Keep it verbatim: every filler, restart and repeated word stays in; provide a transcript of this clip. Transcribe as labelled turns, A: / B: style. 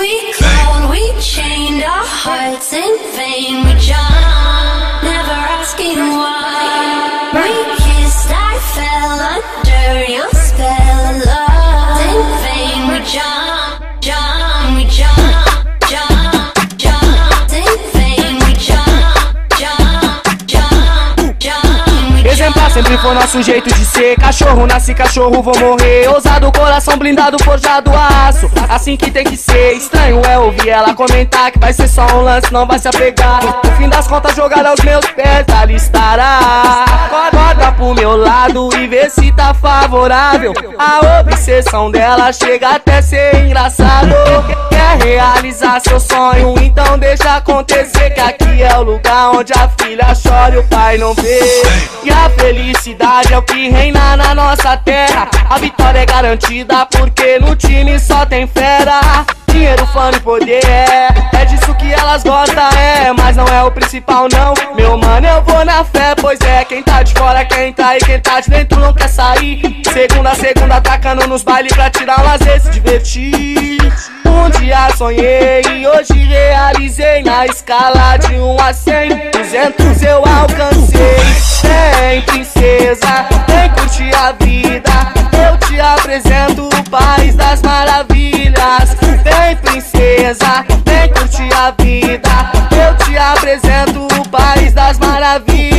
A: We crawled, we chained our hearts in vain. We jumped, never asking why. We kissed, I fell under your spell of love. In vain, we jumped, jumped, we jumped, jumped, jumped. In vain, we jumped, jumped, jumped, jumped.
B: Exemplar sempre foi nosso jeito de ser. Cachorro nasce, cachorro vou morrer. Ousado, coração blindado, forjado a aço. Assim que tem que ser. Estranho é ouvir ela comentar que vai ser só um lance, não vai se apegar. No fim das contas, jogada aos meus pés, ali estará. Acorda pro meu lado e vê se tá favorável. A obsessão dela chega até ser engraçado. Quer realizar seu sonho, então deixa acontecer. Que aqui é o lugar onde a filha chora e o pai não vê. E a felicidade é o que reina na nossa terra. A vitória é garantida porque no time só tem fera. Dinheiro, fama e poder é, é disso que elas gostam, é. Mas não é o principal não, meu mano, eu vou na fé. Pois é, quem tá de fora quer entrar e quem tá de dentro não quer sair. Segunda a segunda atacando nos bailes pra tirar um lazer, se divertir. Um dia sonhei e hoje realizei. Na escala de um a cem, duzentos eu alcancei. Vem princesa, vem curtir a vida, eu te apresento o país das maravilhas. Vem princesa, vem curtir a vida, eu te apresento o país das maravilhas.